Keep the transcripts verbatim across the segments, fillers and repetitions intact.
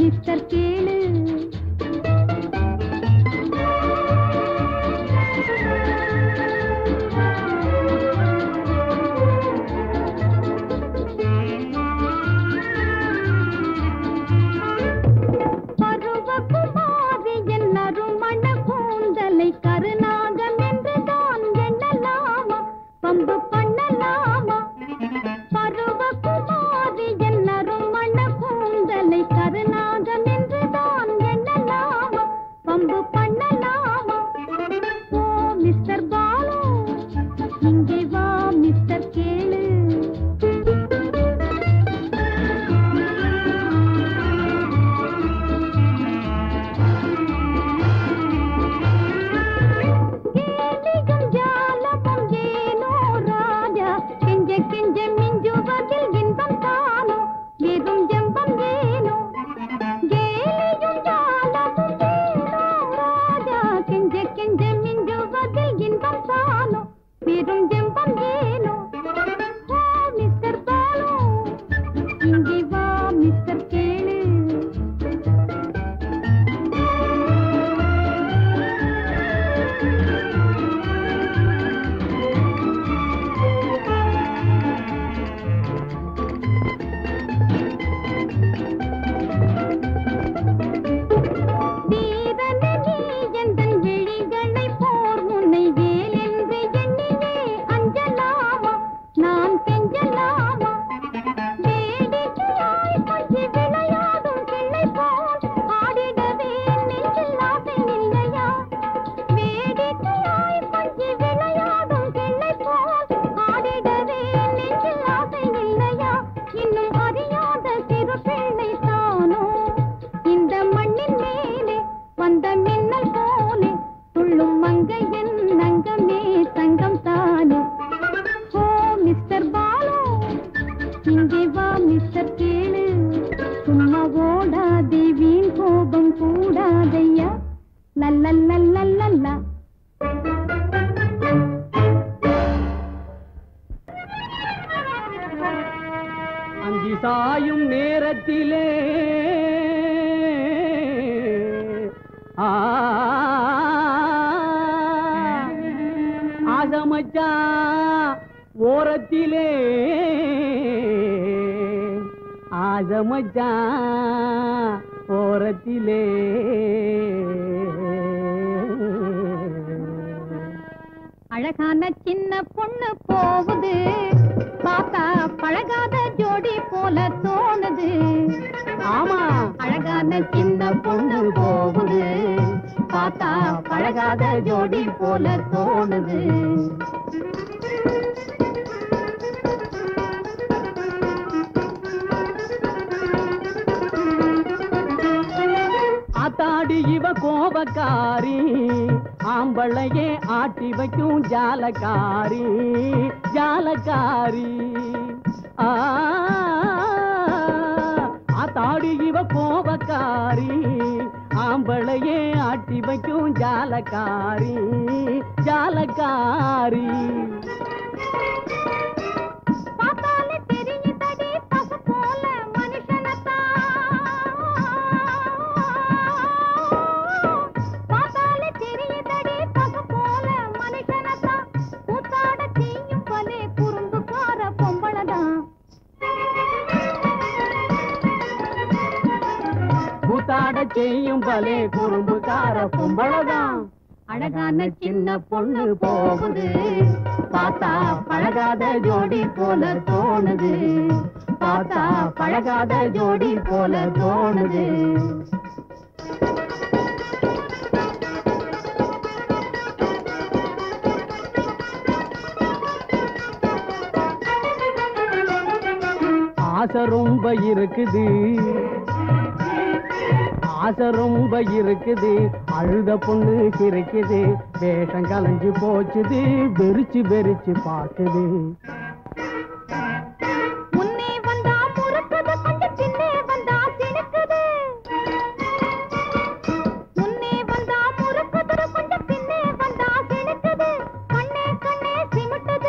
Mister கேளு. பருவகுமாரி என்னரும் மண கூந்தலை கருநாகம் என்றுதான் எண்ணலாமா, பம்பு பண்ணலாமா? பருவகுமாரி என்னரும் மண கூந்தலை கருநாகம் என்றுதான் எண்ணலாமா, பம்பு பண்ணலாமா? ஓ மிஸ்டர் பாலு, இங்கே வா மிஸ்டர் கேளு. கேலியும் ஜாலமும் ஏனோ ராஜா, கெஞ்ச கெஞ்ச மிஞ்சுவதில் இன்பம் தானோ, வெறும் ஜம்பம் ஏனோ. கேலியும் ஜாலமும் ஏனோ ராஜா, கெஞ்ச கெஞ்ச மிஞ்சுவதில் இன்பம் தானோ, வெறும் ஜம்பம் ஏனோ. ஓ மிஸ்டர் பாலு, இங்கே வா மிஸ்டர் கேளு. வீரனே நீ எந்தன் விழிகளை போர் முனை வேல் என்று எண்ணினே அஞ்சலாமா, நான் கெஞ்சலாமா? வேடிக்கையாய் கொஞ்சி விளையாடும் கிள்ளை போல் ஆடிடவே நெஞ்சில் ஆசை இல்லையா? வேடிக்கையாய் கொஞ்சி விளையாடும் கிள்ளை போல் ஆடிடவே நெஞ்சில் ஆசை இல்லையா? இன்னும் அறியாத சிறு பிள்ளை தானோ, இந்த மண்ணின் மேலே வந்த மின்னல் போலே துள்ளும் மங்கையன் அங்கமே தங்கம் தானே. ஓ மிஸ்டர் பாலு, இங்கே வா மிஸ்டர் கேளு. சும்மா ஓடாதே, வீண் கோபம் கூடாதையா. லல்லல்லல்லல்லல்லா. அங்கி சாயும் நேரத்திலே ஆ ஆசமச்சா ஓரத்திலே ஆசமச்சா ஓரத்திலே அழகான சின்ன பொண்ணு போகுது, பார்த்தா பழகாத ஜோடி போல தோணுது. ஆமா, அழகான சின்ன பொண்ணு போகுது, பார்த்தா பழகாத ஜோடி போல தோணுது. ஆத்தாடி இவ கோபக்காரி, ஆம்பளையே ஆட்டி வைக்கும் ஜாலக்காரி, ஜாலக்காரி. ஆ ஆத்தாடி இவ கோபக்காரி, ஆம்பளையே ஆட்டி வைக்கும் ஜாலக்காரி, ஜாலக்காரி. பார்த்தாலே தெரியுதடி பசு போல மனுஷனத்தான், பார்த்தாலே தெரியுதடி பசு போல மனுஷனத்தான். கூத்தாட செய்யும் பலே குறும்புக்கார பொம்பளதான், கூத்தாட செய்யும் பலே குறும்புக்கார பொம்பளதான். அழகான சின்ன பொண்ணு போகுது, பார்த்தா பழகாத ஜோடி போல தோணுது, பார்த்தா பழகாத ஜோடி போல தோணுது. ஆசை ரொம்ப இருக்குது, ஆசை ரொம்ப இருக்குது, அழுத பொண்ணு சிரிக்குது, வேஷம் கலைஞ்சு போச்சுது, வெறிச்சு வெறிச்சு பாக்குது. முன்னே வந்தா முறுக்குது, கொஞ்சம் பின்னே வந்தா சினுக்குது. முன்னே வந்தா முறுக்குது, கொஞ்சம் பின்னே வந்தா சினுக்குது. கண்ணே கண்ணே சிமிட்டுது,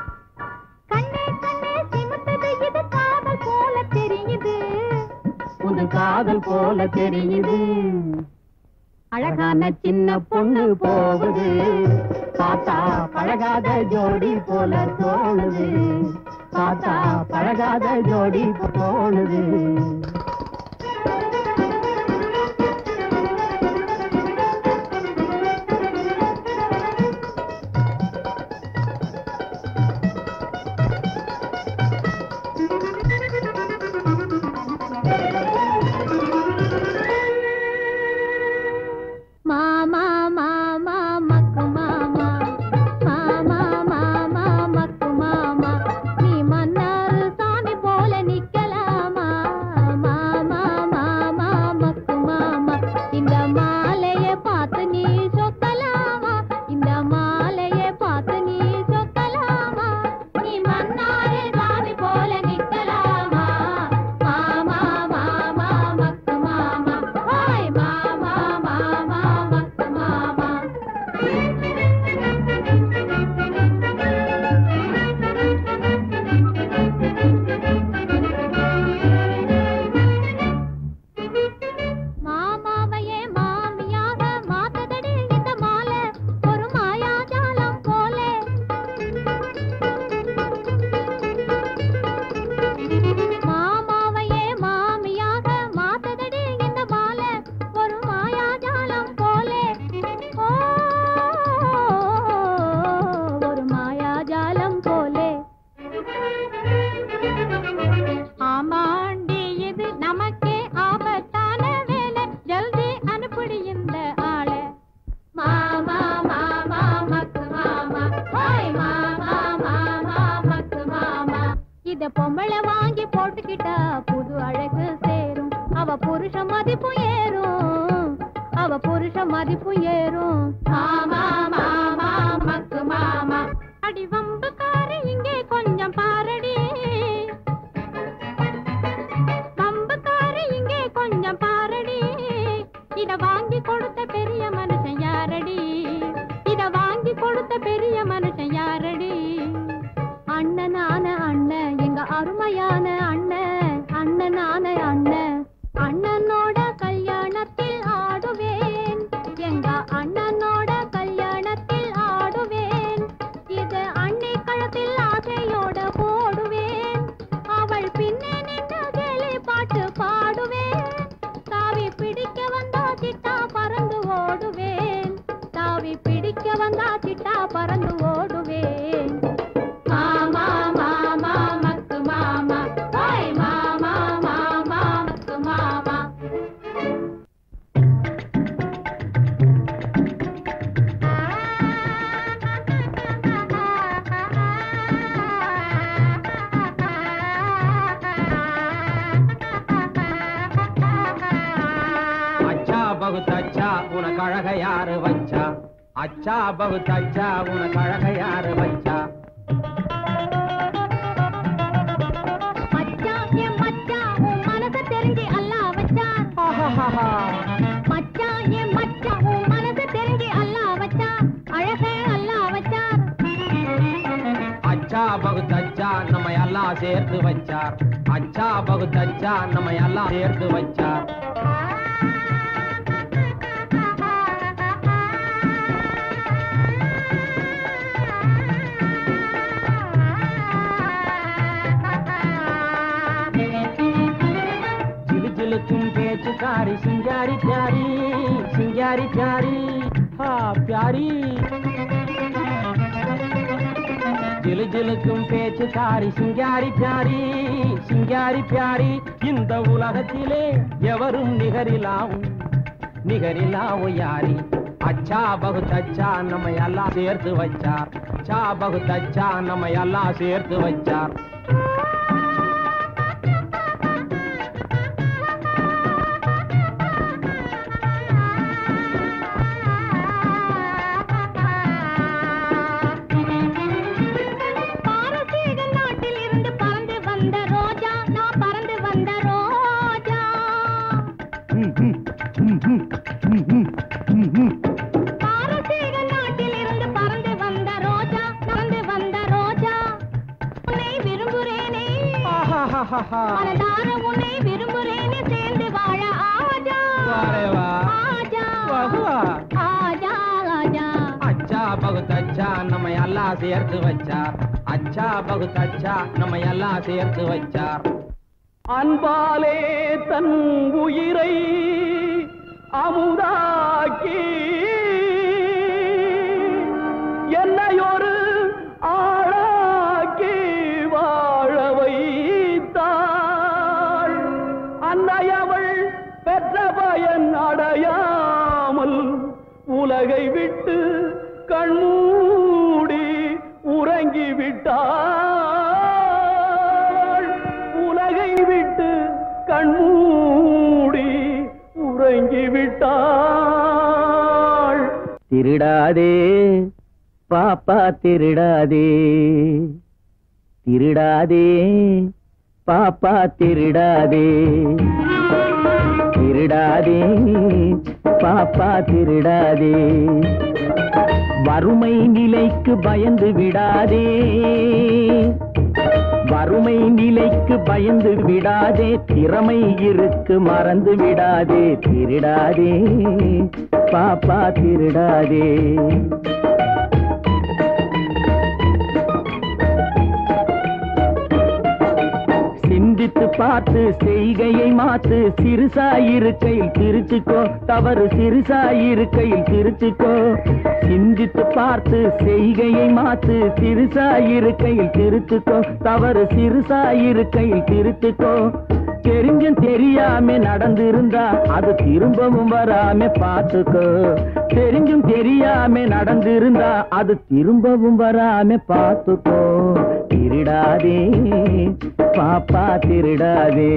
கண்ணே கண்ணே சிமிட்டுது. இது காதல் போல தெரியுது, காதல் போல தெரியுது. அழகான சின்ன பொண்ணு போகுது, பார்த்தா பழகாத ஜோடி போல தோணுது, பார்த்தா பழகாத ஜோடி தோணுது. பொம்பளை வாங்கி போட்டுக்கிட்டா புது அழகு சேரும், அவ புருஷ மதிப்பு ஏறும், அவ புருஷ மதிப்பு ஏறும். மாமா மாமா மக்கு மாமா அடி வம்புக்காரி இங்கே கொஞ்சம் பாரடி, வம்புக்காரி இங்கே கொஞ்சம் பாரடி, இத வாங்கி கொடுத்த பெரிய மனுஷன் யாரடி, இத வாங்கி கொடுத்த பெரிய மனுஷன் யாரடி. அண்ணனான அண்ணன் எங்க அருமையான அண்ணன், அண்ணனான அண்ணன், அண்ணனோட கல்யாணத்தில் ஆடுவேன், எங்க அண்ணனோட கல்யாணத்தில் ஆடுவேன், இது அன்னை களத்தில் ஆசையோட போடுவேன், அவள் பின்னே நின்று கேலி பாட்டு பாடுவேன், தாவி பிடிக்க வந்தா சிட்டா பறந்து ஓடுவேன், தாவி பிடிக்க வந்தா சிட்டா பறந்து ஓடுவேன். மாமா மாமா மக்கு மாமா, ஹாய் மாமா மாமா மக்கு மாமா. அச்சா பகுத் அச்சா உனக்கு அழக யாரு வச்சா, அச்சா பகுத் அச்சா உனக்கு அழக யாரு வச்சா. மச்சான் என் மச்சான் உன் மனச தெரிஞ்சு அல்லாஹ் வச்சான், மச்சான் என் மச்சான் உன் மனச தெரிஞ்சு அல்லாஹ் வச்சான், அழகே அல்லாஹ் வச்சான். அச்சா பகுத் அச்சா நம்ம எல்லாம் சேர்த்து வச்சார், அச்சா பகுத் அச்சா நம்ம எல்லாம் சேர்த்து வச்சார். जिलजिलकुम पेचकारी सिंगारी प्यारी, सिंगारी प्यारी, हाँ प्यारी. जिलजिलकुम पेचकारी सिंगारी प्यारी, सिंगारी प्यारी. இந்த உலகத்திலே எவரும் நிகரிலாவும் நிகரிலாவோ யாரி. அச்சா பகுத் அச்சா நம்ம எல்லாம் சேர்த்து வச்சார், அச்சா பகுத் அச்சா நம்ம எல்லாம் சேர்த்து வச்சார். மனதார உன்னை விரும்புறேனே சேர்ந்து வாழ எல்லாம் சேர்த்து வச்சார் அச்சா பகுத் அச்சா நம்ம எல்லாம் சேர்த்து வச்சார் அன்பாலே தன் உயிரை அமுதாக்கி என்னையொரு ஆளாக்கி வாழ வைத்தாள் அன்னையவள் பெற்ற பயன் அடையாமல் உலகை விட்டு கண்மூடி உறங்கிவிட்டாள் உலகை விட்டு கண்மூடி உறங்கிவிட்டாள் திருடாதே பாப்பா திருடாதே திருடாதே பாப்பா திருடாதே திருடாதே பாப்பா திருடாதே வறுமை நிலைக்கு பயந்து விடாதே வறுமை நிலைக்கு பயந்து விடாதே திறமை இருக்கு மறந்து விடாதே திருடாதே பாப்பா திருடாதே சிந்தித்து பார்த்து செய்கையை மாத்து சிறுசாயிருக்கையில் திருச்சுக்கோ தவறு சிறுசாயிருக்கையில் திருச்சுக்கோ சிந்தித்து பார்த்து செய்கையை மாத்து சிறுசாயிருக்கையில் திருச்சுக்கோ தவறு சிறுசாயிருக்கையில் திருச்சுக்கோ தெரிஞ்சும் தெரியாம நடந்திருந்தா அது திரும்பவும் வராம பார்த்துக்கோ தெரிஞ்சும் தெரியாம நடந்திருந்தா அது திரும்பவும் வராம பார்த்துக்கோ திருடாதே பாப்பா திருடாதே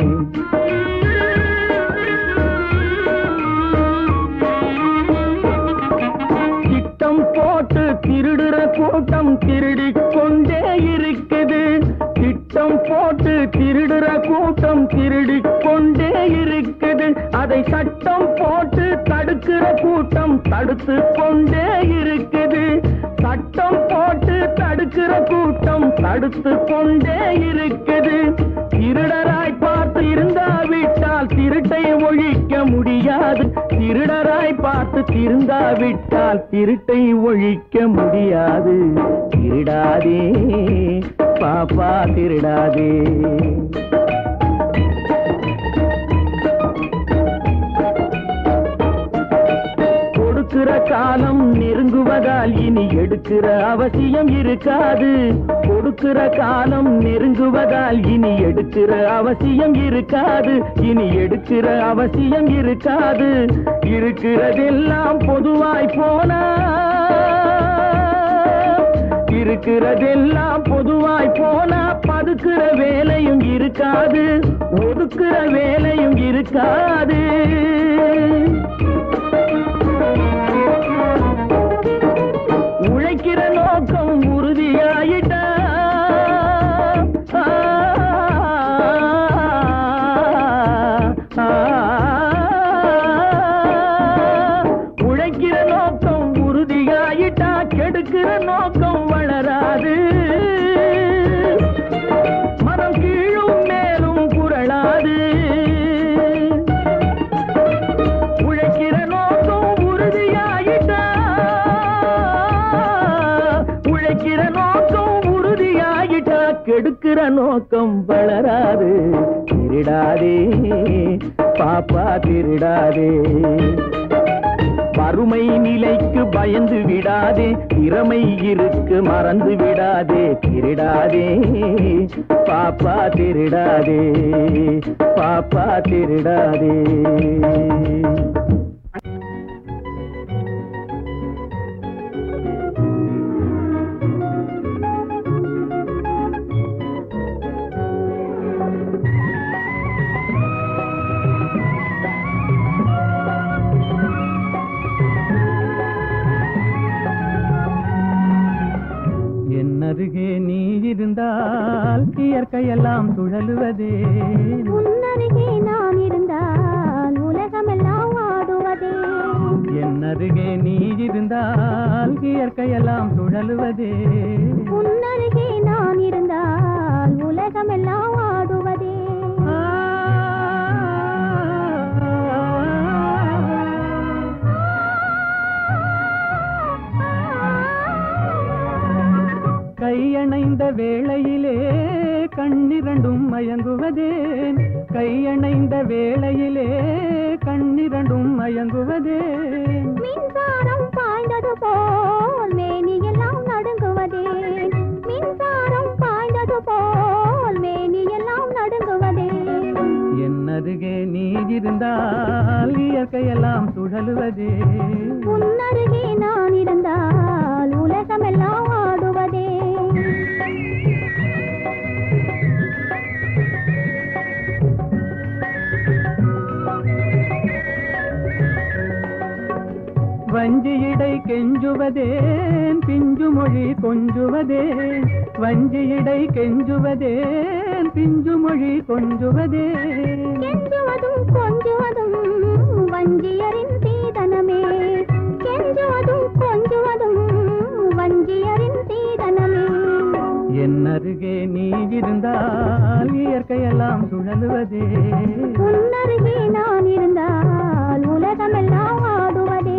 திட்டம் போட்டு திருடுற கூட்டம் திருடிக் கொண்டே இருக்குது திட்டம் போட்டு திருடுற கூட்டம் திருடிக் கொண்டே இருக்குது அதை சட்டம் போட்டு தடுக்கிற கூட்டம் தடுத்து கொண்டே இருக்குது சட்டம் போட்டு தடுக்கிற கூட்டம் தடுத்து கொண்டே இருக்குது திருடராய் பார்த்து இருந்தாவிட்டால் திருட்டை ஒழிக்க முடியாது திருடராய் பார்த்து திருந்தாவிட்டால் திருட்டை ஒழிக்க முடியாது திருடாதே பாப்பா திருடாதே கொடுக்கிற காலம் நெருங்குவதால் இனி எடுக்கிற அவசியம் இருக்காது கொடுக்கிற காலம் நெருங்குவதால் இனி எடுக்கிற அவசியம் இருக்காது இனி எடுக்கிற அவசியம் இருக்காது இருக்கிறதெல்லாம் பொதுவாய் போனா இருக்கிறதெல்லாம் பொதுவாய் போனா பதுக்கிற வேலையும் இருக்காது ஒதுக்குற வேலையும் இருக்காது உழைக்கிற நோக்கம் உறுதியாயிட்டா உழைக்கிற நோக்கம் உறுதியாயிட்டா கெடுக்கிற நோக்கம் வளராது மனம் கீழும் மேலும் புரளாது உழைக்கிற நோக்கம் உறுதியாயிட்டா உழைக்கிற நோக்கம் உறுதியாயிட்டா கெடுக்கிற நோக்கம் வளராது திருடாதே பாப்பா திருடாதே வறுமை நிலைக்கு பயந்து விடாதே திறமை இருக்கு மறந்து விடாதே திருடாதே பாப்பா திருடாதே பாப்பா திருடாதே அருகே நீ இருந்தால் இயற்கையெல்லாம் சுழலுவதே உன்னருகே நான் இருந்தால் உலகமெல்லாம் ஆடுவதே என் அருகே நீ இருந்தால் இயற்கையெல்லாம் சுழலுவதே உன்னருகே நான் இருந்தால் உலகமெல்லாம் ஆடுவதே கையணைந்த வேளையிலே கண்ணிரண்டும் மயங்குவதே மின்சாரம் பாய்ந்தது போல் மேனியெல்லாம் நடுங்குவதே மின்சாரம் பாய்ந்தது போல் மேனியெல்லாம் நடுங்குவதே என்னருகே நீ இருந்தால் இயற்கையெல்லாம் சுழலுவதே உன்னருகே நான் இருந்தால் உலகமெல்லாம் ஆடுவதே வஞ்சியிடை கெஞ்சுவதேன் பிஞ்சு மொழி கொஞ்சுவதேன் வஞ்சியிடை கெஞ்சுவதேன் பிஞ்சு மொழி கொஞ்சுவதே கெஞ்சுவதும் கொஞ்சுவதும் வஞ்சியரின் சீதனமே கெஞ்சுவதும் கொஞ்சுவதும் வஞ்சியரின் சீதனமே என்னருகே நீ இருந்தால் இயற்கையெல்லாம் சுழலுவதே உன்னருகே நான் இருந்தால் உலகமெல்லாம் ஆடுவதே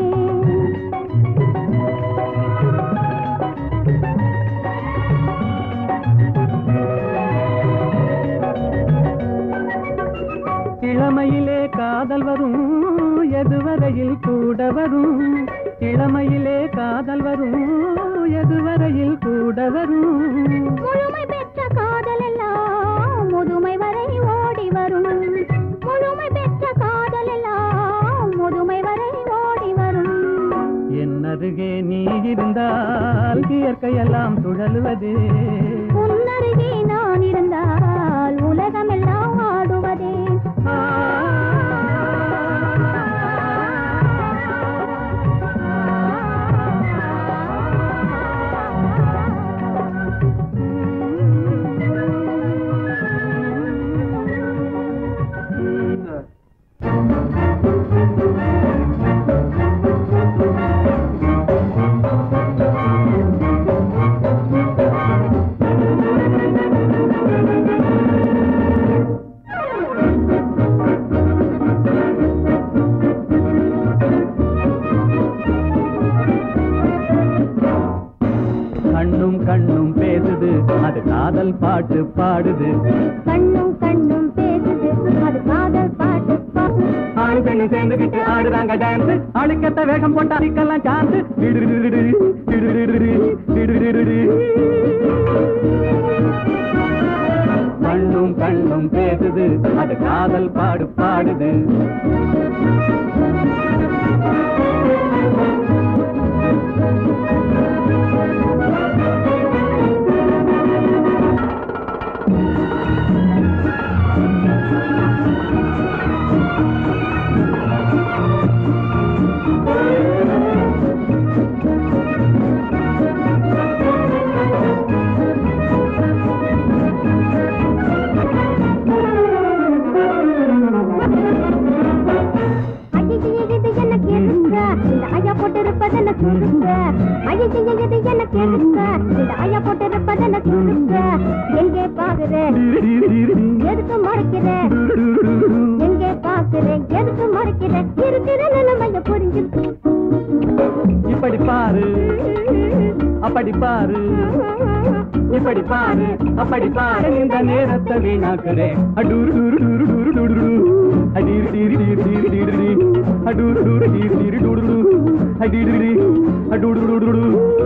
இளமையிலே காதல் வரும் எதுவரையில் கூட வரும் இளமையிலே காதல் வரும் எதுவரையில் கூட வரும் முழுமை பெற்ற காதல் எல்லாம் முதுமை வரை ஓடி வரும் முழுமை பெற்ற காதல் எல்லாம் முதுமை வரை ஓடி வரும் என்னருகே நீ இருந்தால் இயற்கையெல்லாம் சுழலுவதே உன்னருகே நான் இருந்தால் உலகமெல்லாம் ஆடுவதே கண்ணும் கண்ணும் பேசுது அது காதல் பாட்டு பாடுது கண்ணும் கண்ணும் பேசுது அது காதல் பாட்டு பாடுது ஆணு பெண்ணு சேர்ந்துகிட்டு ஆடுறாங்க டான்ஸ் அழுக்கத்த வேகம் போட்டா அதுக்கெல்லாம் சான்ஸ் கண்ணும் கண்ணும் பேசுது அது காதல் பாடு பாடுது எங்கே பாக்குறேன் எதுக்கு மறைக்கிறேன் எங்கே பாக்குறேன் எதுக்கு மறைக்கிறேன் இருக்கிற நிலைமைய புரிஞ்சு இப்படி பாரு அப்படி பாரு இப்படி பாரு அப்படி பாரு இந்த நேரத்தை வீணாக்குறேன் அடூரு டூரு டூரு டூரு டூரு அடீரு டீரு டீரு டீரு டீரு அடூரு டூரு டீரு டீரு டூரு அடீரு அடூரு டூரு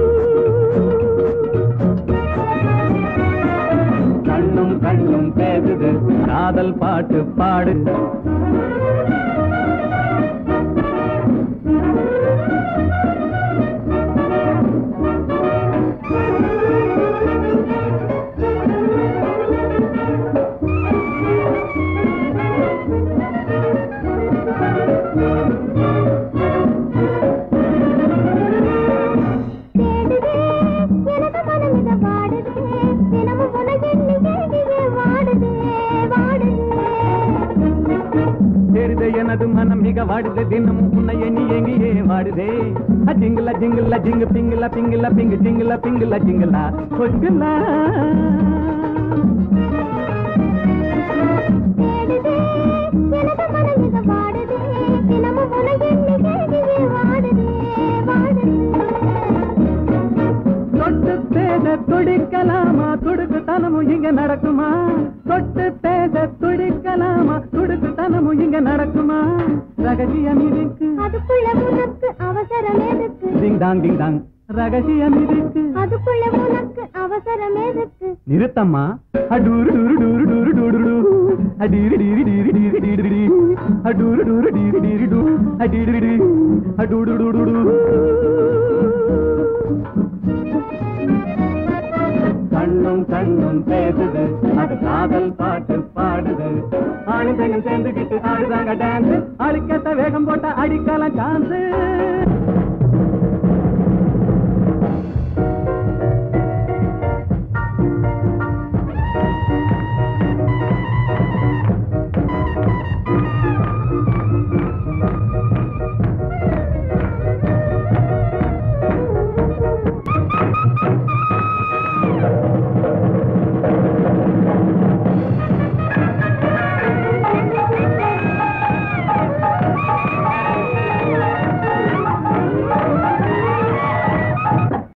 கண்ணும் கண்ணும் பேசுது காதல் பாட்டு பாடு எனது மனம் மிக வாடுது தினமும் உன்னை எண்ணி எங்கியே வாடுதே ஜிங்கில ஜிங்கில ஜிங்கு பிங்கில பிங்கில பிங்கு ஜிங்கில பிங்கில ஜிங்கிலா கொச்சுலா தொட்டு பேச துடிக்கலாமா துடுக்கு தனமும் இங்க நடக்குமா தொட்டு பேச துடிக்கலாமா இங்க நடக்குமா ரகசியம் இருக்கு அதுக்குள்ள உனக்கு அவசரம் எதுக்கு டிங் டாங் டிங் டாங் ரகசியம் இருக்கு அதுக்குள்ள உனக்கு அவசரம் எதுக்கு நிறுத்தம்மா அடூரு டூரு டூரு டூரு டூரு டூ அடீரி டீரி டீரி டீரி டீரி டீ அடூரு டூரு டீரி டீரி டூ அடீரி டீ அடூடு டூடு டூ கண்ணும் கண்ணும் பேசுது அது காதல் பாட்டு பாடுது ஆணு பெண்ணும் சேர்ந்துக்கிட்டு ஆடுதாங்க டான்ஸ் அடிக்கத்த வேகம் போட்ட அடிக்கலாம் சான்ஸ்